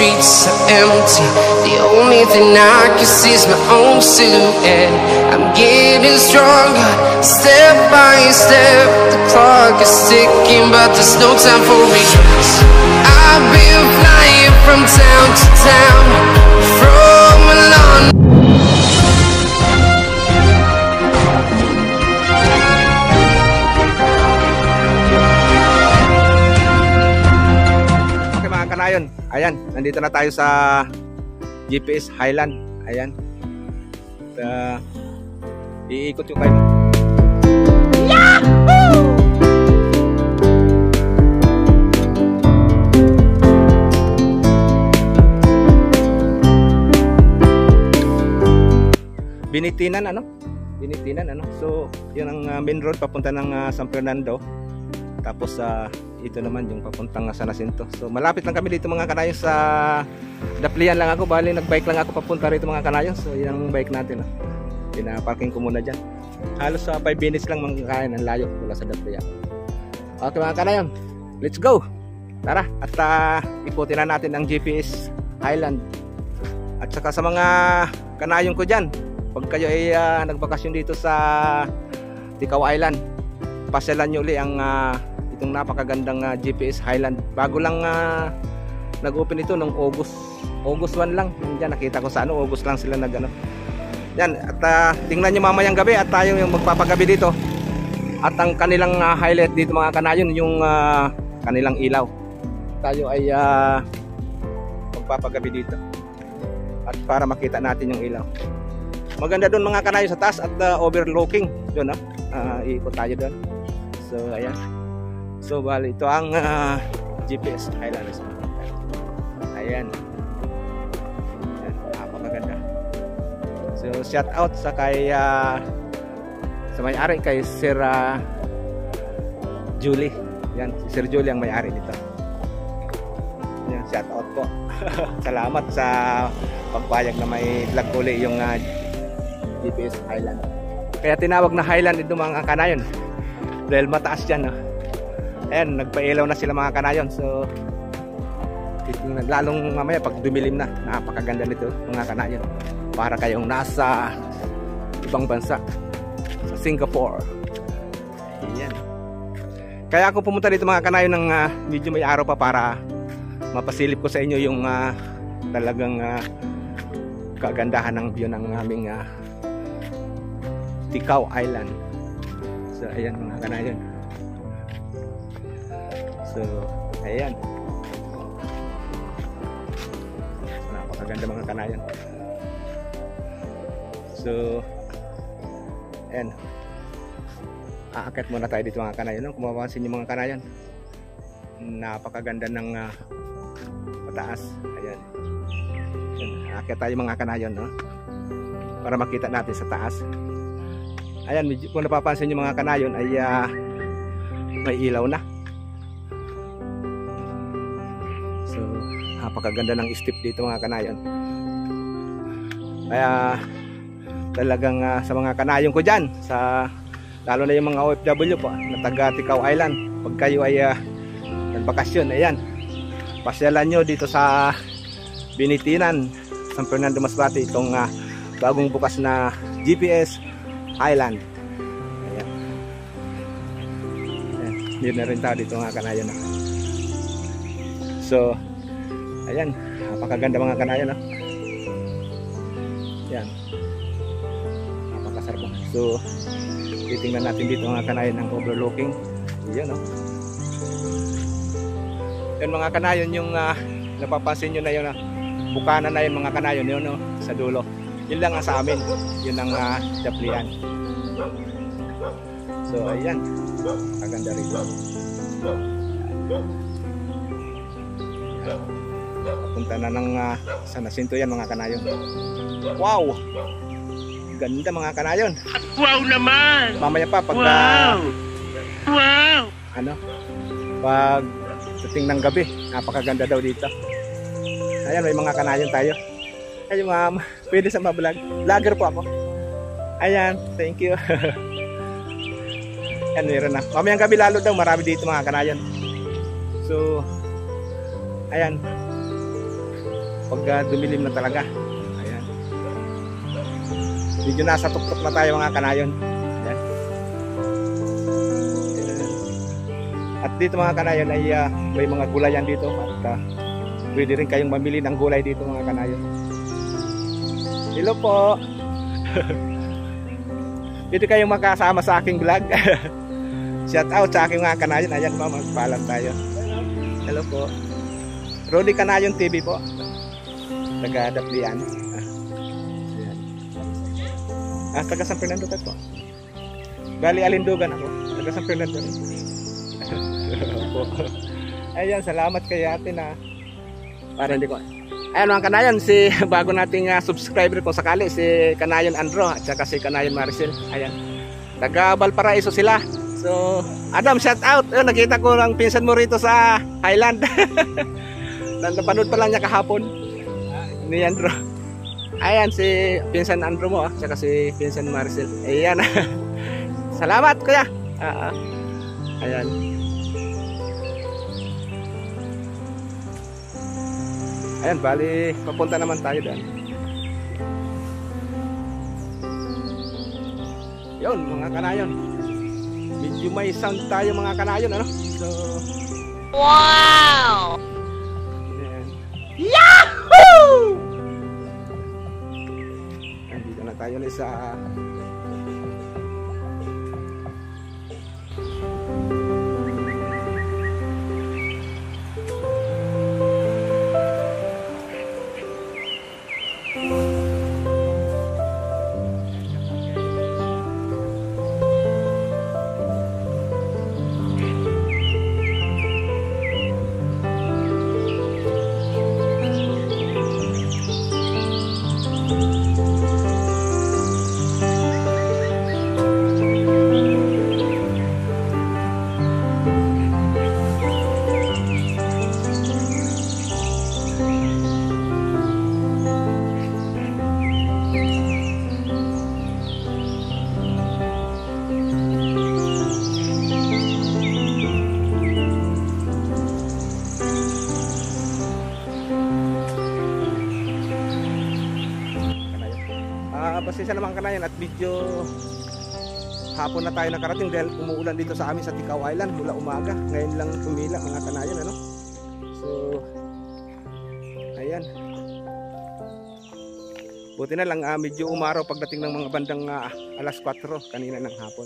streets are empty. The only thing I can see is my own silhouette. I'm getting stronger, step by step. The clock is ticking, but there's no time for regrets. I've been flying from town to town, from London. Kanayon, ayan, nandito na tayo sa GPS Highland. Ayan. Iikot yung kayo. Yahoo! Binitinan ano? Binitinan ano? So, yun ang main road papunta ng San Fernando. Tapos ito naman yung papuntang San Jacinto. So malapit lang kami dito mga kanayon sa Daplian lang ako. Bali nagbike lang ako papunta rito mga kanayon. So yan ang bike natin. Pinaparking ko muna dyan. Halos 5 minutes lang mga kanayon. Ang layo mula sa Daplian. Okay mga kanayon, let's go! Tara at ikutin na natin ang GPS Highland. At saka sa mga kanayon ko dyan, pag kayo ay nagbakasyon dito sa Ticao Island, pasyalan nyo uli ang itong napakagandang GPS Highland. Bago lang nag-open ito noong August 1 lang. Diyan nakita ko sa August lang sila nag-ano. Yan, at tingnan nyo mamayang gabi at tayo yung magpapagabi dito. At ang kanilang highlight dito mga kanayon, yung kanilang ilaw. Tayo ay magpapagabi dito. At para makita natin yung ilaw. Maganda doon mga kanayon sa taas at overlooking doon, iikot tayo doon. So ayan. So bali ito ang GPS Highlands. Ayan. Ayan, napakaganda. So shout out sa kay sa may-ari kay Sir Julie. Yan, si Sir Julie ang may-ari nito. Yan, shout out po. Salamat sa pagpayag na may vlog uli yung GPS Highland. Kaya tinawag na Highland ito mga kanayon. Dahil mataas dyan. Ayan, nagpailaw na sila mga kanayon. So, lalong mamaya pag dumilim na, napakaganda nito mga kanayon. Para kayong nasa ibang bansa. Sa Singapore. Ayan. Kaya ako pumunta dito mga kanayon ng medyo may araw pa para mapasilip ko sa inyo yung talagang kagandahan ng view ng aming Ticao Island. So ayan mga kanayon. So ayan, napakaganda mga kanayon. So ayan, aakyat muna tayo dito mga kanayon. Kung mapapansin nyo mga kanayon, napakaganda ng pataas. Ayan, aakyat tayo mga kanayon, no? Para makita natin sa taas. Ayan, kung napapansin nyo mga kanayon ay may ilaw na. So napakaganda ng step dito mga kanayon. Kaya talagang sa mga kanayon ko dyan, lalo na yung mga OFW po na taga Ticao Island, pag kayo ay nagbakasyon, ayan, pasyalan nyo dito sa Binitinan, San Fernando Masbate, itong bagong bukas na GPS Highland. Ayan. Ayan. Yun na rin tayo dito mga kanayon. So ayan, napakaganda mga kanayon. Ayan, napakasarap. So titingnan natin dito mga kanayon ng overlooking. Ayan, yan mga kanayon, yung napapansin nyo na yun, bukana na yun mga kanayon yun, sa dulo. Yun lang sa amin, yun ang Daplian. So ayan, maganda rito. Punta na ng San Jacinto yan mga kanayon. Wow, ganda mga kanayon. Wow naman. Mamaya pa pag wow. Pag dating ng gabi, napakaganda daw dito. Ayan, may mga kanayon tayo. Ay ma'am, pwede sa ma-vlog. Vlogger po ako. Ayan, thank you. Ayan, meron na. Mamayang gabi lalo daw, marami dito mga kanayon. So, ayan. pag dumilim na talaga. Ayan. Medyo nasa tuktok na tayo mga kanayon. Ayan. Ayan. At dito mga kanayon ay may mga gulayan dito at pwede rin kayong mamili ng gulay dito mga kanayon. Hello po. Dito kayong makasama sa aking vlog. Shout out sa aking mga kanayon. Ayan po, magpaalam tayo. Hello po. Rudy Kanayon TV po. Taga-Daplian. Taga San Fernando po. Bali Alindugan ako. Taga San Fernando. Ayan, salamat kay ate na para hindi ko. Ayan mga kanayon, si bago nating subscriber kung sakali, si Kanayon Andro at saka si Kanayon Maricel. Ayan. Taga Valparaiso sila. So, Adam, shout out. Ayun, nakita ko lang pinsan mo rito sa Highland. Napanood pa lang niya kahapon. Ni Andro. Ayan, si pinsan Andro mo, at saka si pinsan Maricel. Ayan. Salamat, kuya. Ayan. Ayan, bali, papunta naman tayo doon. Yun, mga kanayon. Medyo may sound tayo mga kanayon, ano? So, Wow! ayan. Yahoo! Andito na tayo ulit sa pasensya naman kanayon at medyo hapon na tayo nakarating dahil umuulan dito sa amin sa Tikaw Island mula umaga. Ngayon lang tumila mga kanayon, ano? So, ayan. Buti na lang medyo umaraw pagdating ng mga bandang alas 4 kanina ng hapon.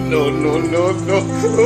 No, no, no, no.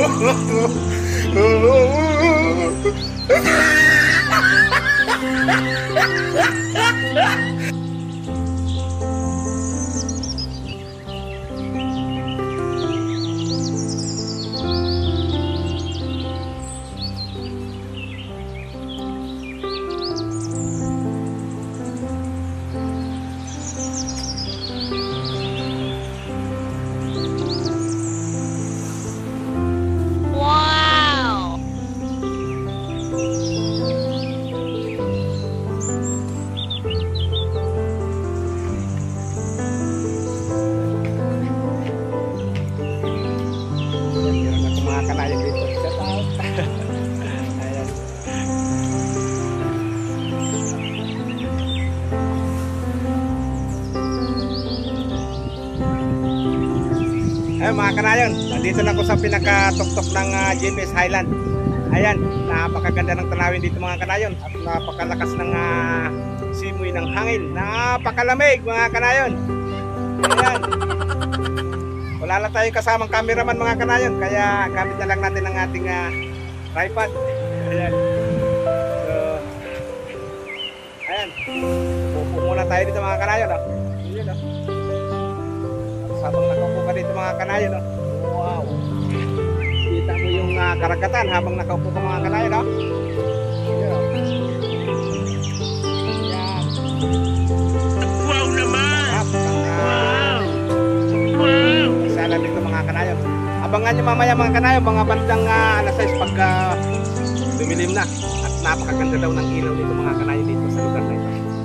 Meron ako mga kanayon dito. Shout out. Ayan. Ayun mga kanayon, nandito na ako sa pinakatuktok ng GPS Highland. Ayan, napakaganda ng tanawin dito mga kanayon at napakalakas ng simoy ng hangin. Napakalamig mga kanayon. Ayan. Wala na tayong kasamang cameraman mga kanayon, kaya gamit na lang natin ang ating tripod. Ayan. So, ayan. Pupo muna tayo dito mga kanayon. Oh. Ayan, oh. Habang nakaupo ka dito mga kanayon. Oh. Wow. Kita mo yung karagatan habang nakaupo ka mga kanayon. Oh. Ayan, oh. Ayan. Wow naman! Sana dito mga kanayon. Abangan nyo mamaya mga kanayon, mga bandang alas 6 pagka dumilim na. At napakaganda daw ng ilaw dito mga kanayon dito sa lugar na ito.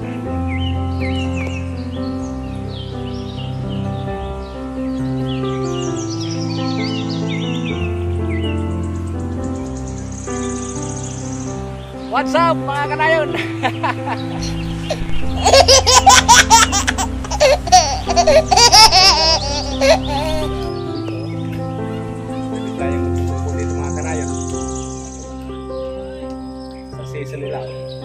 What's up mga kanayon? Tayong magpupo dito mga kanayon sa season nila.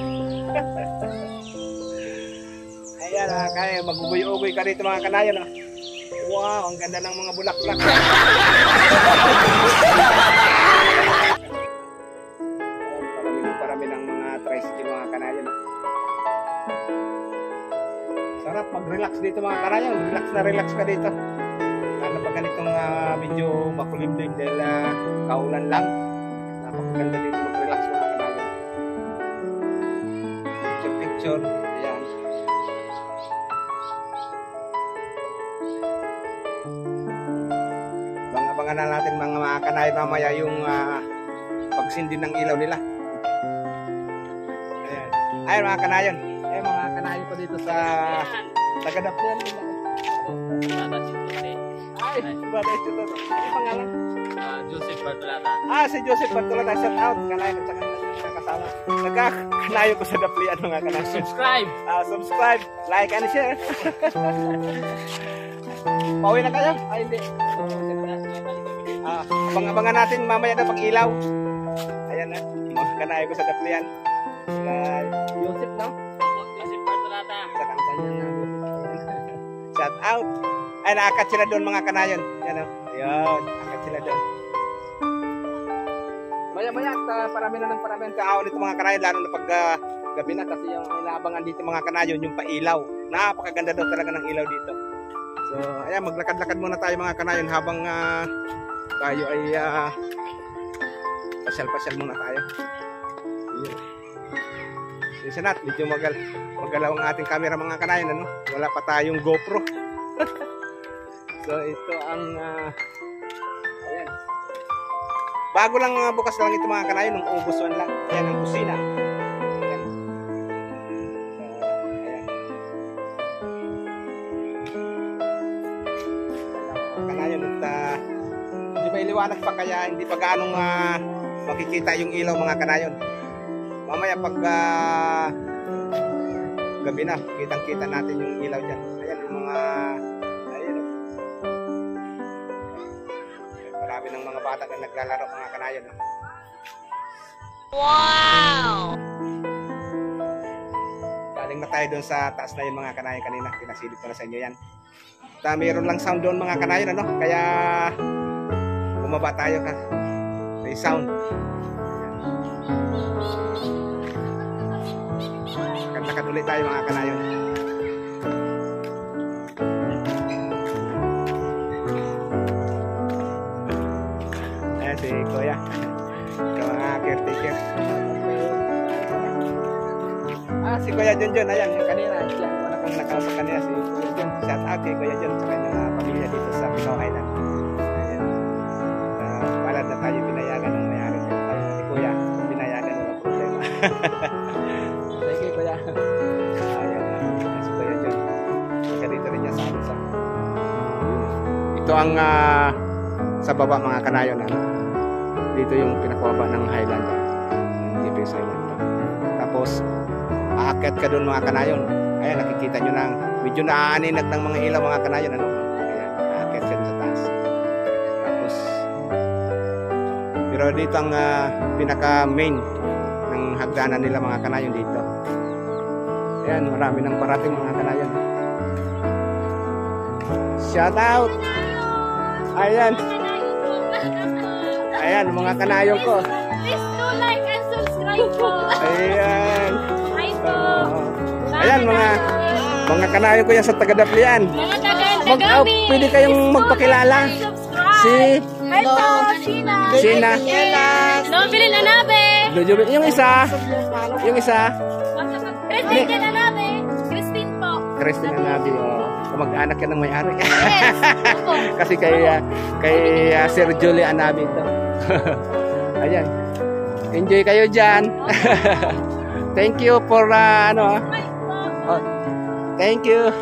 Ayan kaya magugoy-ugoy ka dito mga kanayon. Wow, ang ganda ng mga bulaklak. Parami ng mga tricycle mga kanayon. Sarap mag-relax dito mga kanayon. Relax na relax ka dito. Lalo pag ganitong medyo makulimlim dahil kaulan lang. Napakaganda dito mag-relax mga kanayon. Picture. Ayan. Abangan na natin mga kanayon mamaya yung pagsindi ng ilaw nila. Ayan. Ayan mga kanayon. Ayan mga kanayon ko dito sa Tagadapyan. Ay, bata ito to. Ano pangalan? Joseph Bartolata. Si Joseph Bartolata. Shout out. Kanayon at saka mga kasama. Nagkakanayon ko sa Daplian mga kanayon. Subscribe! Subscribe, like and share. Pauwi na kayo? Ay, hindi. Abang-abangan natin mamaya na pag ilaw. Ayan na. Mga kanayon ko sa Daplian. Joseph, no? Joseph Bartolata. Sa kanta niya na. Shout out. Ay, naakat sila doon mga kanayon. Yan o. Ayun, naakat sila doon. Maya-maya at parami na ng parami ang kaawon dito mga kanayon. Lalo na pag gabi na kasi yung inaabangan dito mga kanayon, yung pailaw. Napakaganda daw talaga ng ilaw dito. So, ayan, maglakad-lakad muna tayo mga kanayon habang tayo ay pasyal-pasyal muna tayo. Ayan. Listen natin, medyo magalaw ang ating camera mga kanayon, ano? Wala pa tayong GoPro. So ito ang ayan. Bago lang bukas lang ito mga kanayon, nung August 1 lang. Ayan ang kusina. Ayan. Ayan. Mga kanayon at hindi pa iliwanag pa kaya hindi pa gaanong makikita yung ilaw mga kanayon. Mamaya pag gabi na, kitang-kita natin yung ilaw dyan. Ayan, yung mga ayan, marami ng mga bata na naglalaro mga kanayon. Wow! Galing na tayo doon sa taas na yun mga kanayon kanina. Pinasilip ko na sa inyo yan. Mayroon lang sound doon mga kanayon, ano? Kaya bumaba tayo ka. May sound. Lakad ulit tayo mga kanayon. Ayan si Kuya. Ikaw mga caretaker. Si Kuya Junjun. Ayan yung kanina. Siya wala kong nakausap kanina si Kuya Jun. Shout out kay Kuya Jun sa kanyang pamilya dito sa Pinaw Island. Ayan. Palad na tayo binayagan ng mayari. Tayo si Kuya. Binayagan walang problema. Thank you Kuya. Ito ang sa baba mga kanayon, dito yung pinakababa ng Highland, GPS Highland. Tapos aakyat ka doon mga kanayon. Ayan, nakikita nyo lang medyo naaaninag ng mga ilaw mga kanayon, ano? Ayan, aakyat ka sa taas. Tapos pero dito ang pinaka main ng hagdanan nila mga kanayon dito. Ayan, marami nang parating mga kanayon. Shout out. Ayan. Ayan mga kanayong ko. Please do like and subscribe po. Ayan. Hi po. Ayan mga kanayong ko yan sa Tagadaplian. Mga taga-Gabi. Pwede kayong magpakilala. Subscribe. Hi po. Sina. Nobili na nabe. Yung isa. Christine na nabe. Christine po. Christine na nabi. Mag-anak ka ng may-ari. Yes. Kasi kay Sir Julie Anabi ito. Ayan. Enjoy kayo dyan. Thank you for thank you.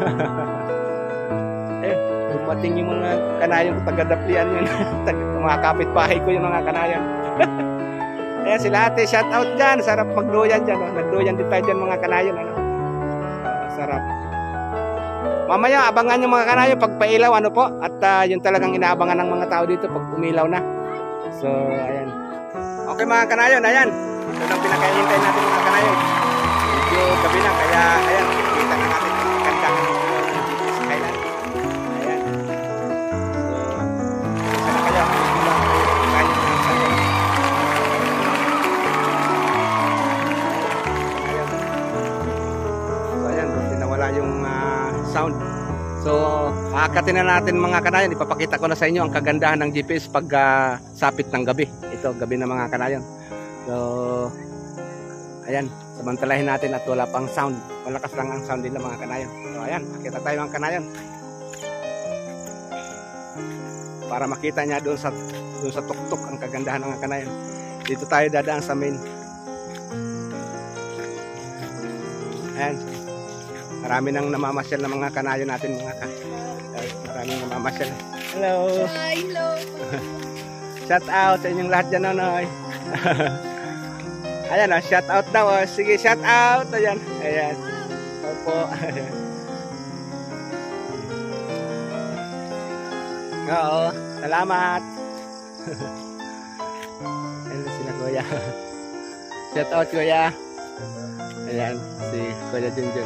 Dumating yung mga kanayong taga-Daplian yun. Mga kapitbahay ko yung mga kanayong. Ayan sila ate, shout out dyan. Sarap magduyan dyan. Nagduyan din tayo dyan mga kanayon. Sarap. Mamaya abangan yung mga kanayon pagpailaw po. At yun talagang inaabangan ng mga tao dito pag umilaw na. So ayan. Okay mga kanayon, ayan. Ito lang pinakahihintay natin mga kanayon. Medyo gabi na kaya ayan. Kita na natin ang ganda ng Highland. Ayan. So isa na kaya. So ayan. Tinawala yung sound. So, aakatin na natin mga kanayon. Ipapakita ko na sa inyo ang kagandahan ng GPS pag sapit ng gabi. Ito, gabi na mga kanayon. So, ayan. Samantalahin natin at wala pang sound. Malakas lang ang sound nila mga kanayon. So, ayan. Makita tayo mga kanayon. Para makita niya doon sa tuktok ang kagandahan ng mga kanayon. Dito tayo dadaan sa main. Ayan. Marami nang namamasyal na mga kanayo natin maraming namamasyal. Hello. Hi, hello. Shout out sa inyong lahat dyan, Nonoy. Ayan, shout out daw. Sige, shout out. Ayan. Ayan. Opo. Oo. Salamat. Ayan sila Kuya. Shout out Kuya. Ayan, si Kuya Junjun.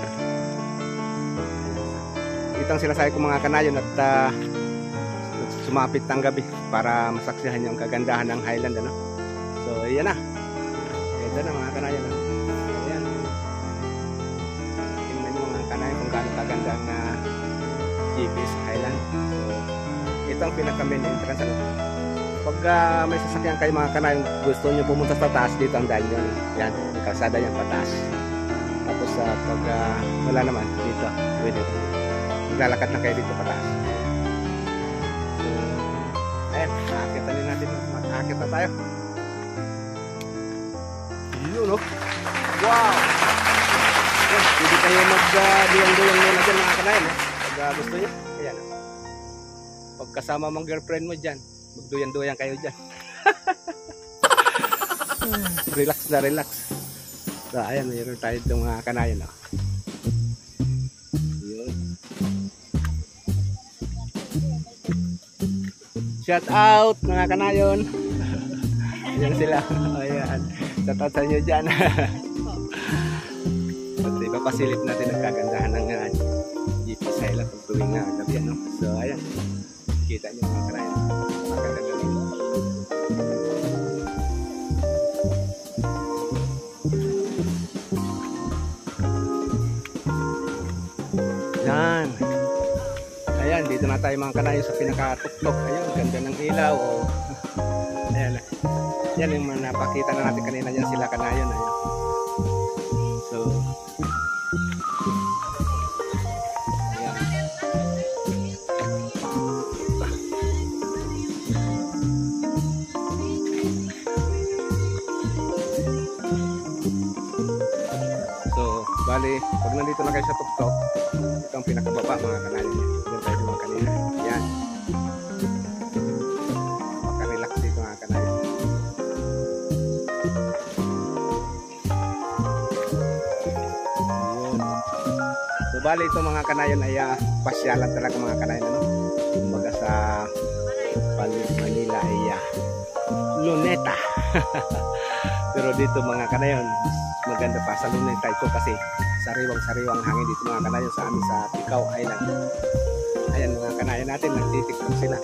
Itong sinasabi ko mga kanayon at sumapit ng gabi para masaksihan yung kagandahan ng Highland, ano? So ayan na. Ito na mga kanayon. Ayan. Tingnan nyo mga kanayon kung gaano kaganda ang GPS Highland. So ito ang pinaka main entrance, ano? Pag may sasakyan kayo mga kanayon, gusto nyo pumunta sa taas, dito ang daan nyo. Yan, kalsada yan pataas. Tapos pag wala naman dito, pwede. Maglalakad na kayo dito pataas. So, ayan, nakakita din natin. Makakakit na tayo. Yun, no? Wow! Ayan, pwede kayo mag-duyang-duyang muna dyan mga kanayon. Pag gusto nyo, ayan. Pag kasama mong girlfriend mo dyan, magduyang-duyang kayo dyan. Relax na relax. So, ayan, mayroon tayo itong mga kanayon. Shout out mga kanayon. Ayan sila. Ayan. Shout out sa inyo dyan. At ipapasilip natin ang kagandahan ng GPS Highland pag tuwing gabi, ano? So ayan. Kita nyo mga kanayon. Maganda gabi. tayo mga kanayo sa pinaka-tuktok. Ayun, ganda ng ilaw. Oh. Ayan. Yan yung napakita na natin kanina dyan sila kanayon. Ayun. So, ayan. So, bali, pag nandito na kayo sa tuktok, ito ang pinakababa mga kanayon. Diyan tayo naman kanina. Yan. Maka-relax dito mga kanayon. Ayun. So, bali ito mga kanayon ay pasyalan talaga mga kanayon. Ano? Kumbaga sa Manila ay Luneta. Pero dito mga kanayon, maganda pa sa Luneta ito kasi sariwang-sariwang hangin dito mga kanayon sa amin sa Picao Island. Ayan mga kanayon natin, nagtitiktok sila.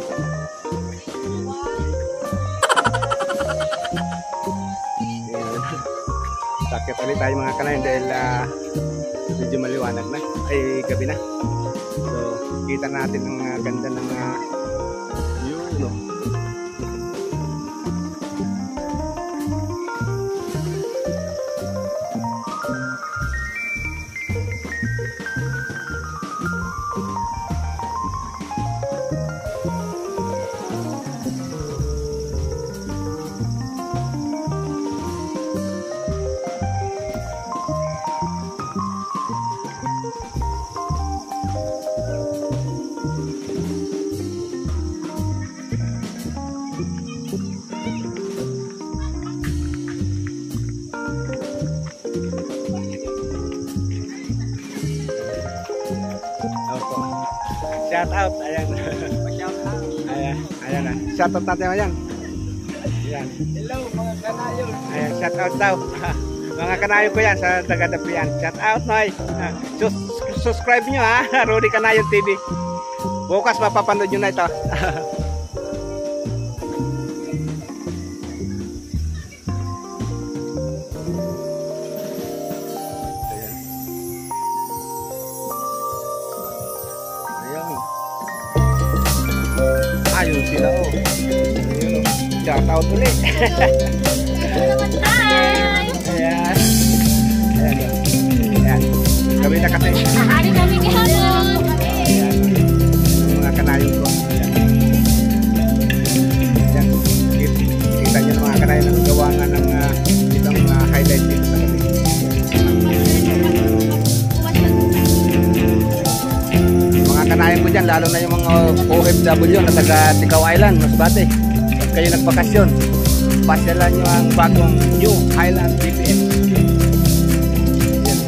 Ayan. Sakit ulit tayo mga kanayon dahil medyo maliwanag na, ay gabi na. So kita natin ang ganda ng view, no? Shout out, ayan. Ayan, ayan na. Shout out natin ayan. Ayan. Hello mga kanayo. Ayan, shout out daw. Mga kanayo ko yan sa Dagadapi yan. Shout out, Noy. Subscribe nyo ha, Rudy Kanayon TV. Bukas mapapanood nyo na ito. Ayun sila oh. Ayun oh. Shout out ulit. Hi! Ayan. Ayan oh. Ayan. Kami na kasi. Hari kami gihapon. Ayan. Yung mga kanayon ko. Ayan. Ayan. Kita nyo ng mga kanayon ng gawa nga ng itong highlight dito sa gabi. Mga kanayon ko dyan, lalo na yung mga OFW na taga Picao Island, Masbate. Pag kayo nagbakasyon, pasyalan nyo ang bagong New Highland GPS. Yan.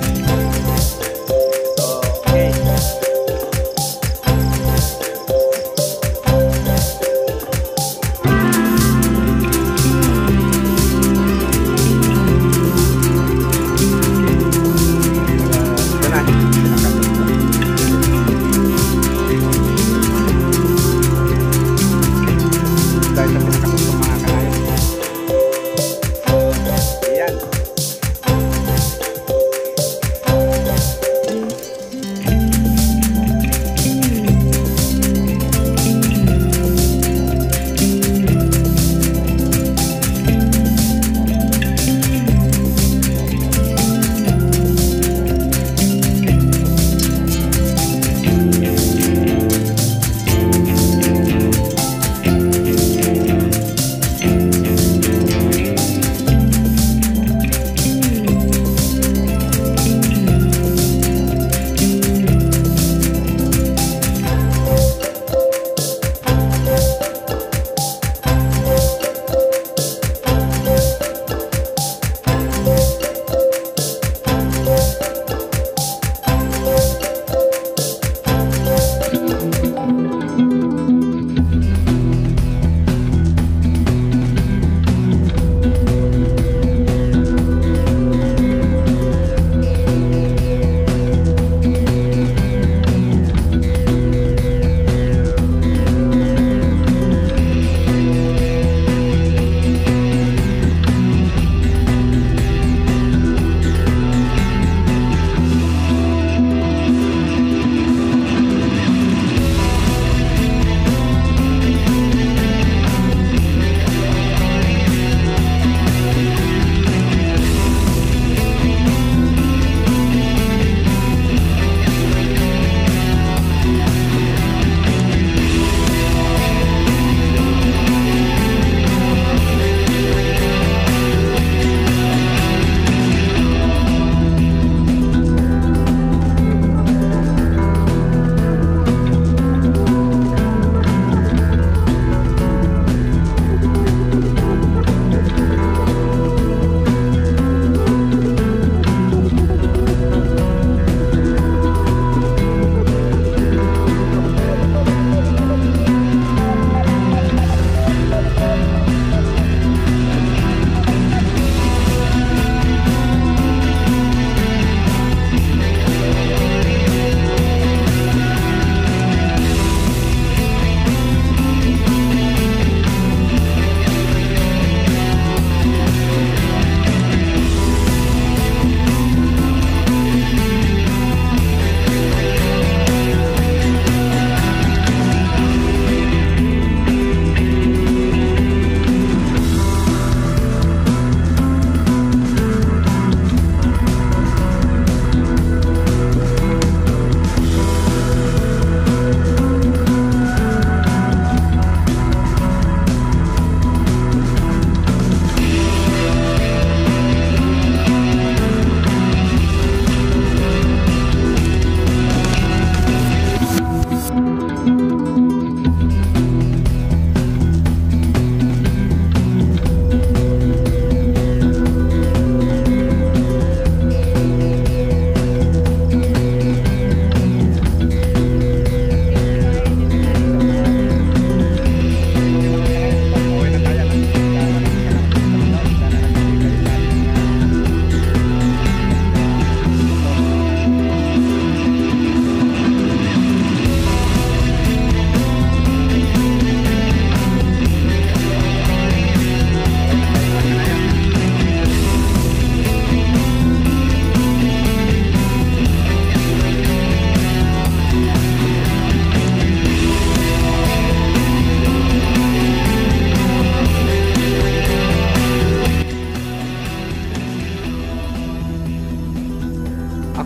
Okay. Ito na. Dahil sa pinakatutong mga kanayon. Ayan.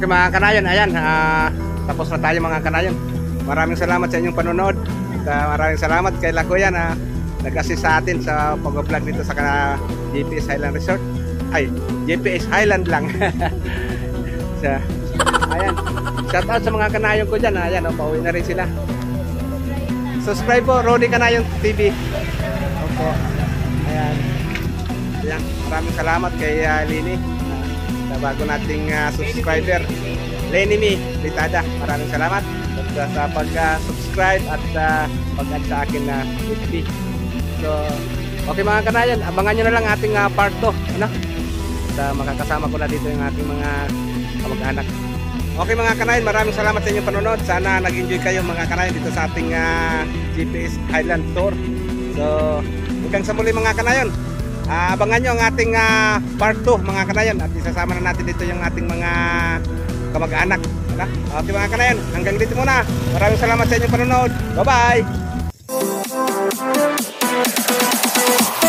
Okay mga kanayon, ayan, tapos na tayo mga kanayon. Maraming salamat sa inyong panonood. At maraming salamat kay Lakuya na nag-assist sa atin sa pag-vlog dito sa GPS Highland Resort. Ay, GPS Highland lang. So, ayan, shout out sa mga kanayon ko dyan. Ayan, pauwi na rin sila. Subscribe po, Rody Kanayon TV. Opo. Ayan. Ayan, maraming salamat kay Lini sa bago nating subscriber, Lenny Mi Litada. Maraming salamat sa pag-subscribe at pag-add sa akin na FB. So, okay mga kanayon, abangan nyo na lang ating part 2, ano? Makakasama ko na dito yung ating mga kamag-anak. Okay mga kanayon, maraming salamat sa inyong panonood. Sana nag-enjoy kayo mga kanayon dito sa ating GPS Highland Tour. So, hanggang sa muli mga kanayon. Abangan nyo ang ating part 2 mga kanayon at isasama na natin dito yung ating mga kamag-anak. Okay mga kanayon, hanggang dito muna. Maraming salamat sa inyong panonood. Bye bye.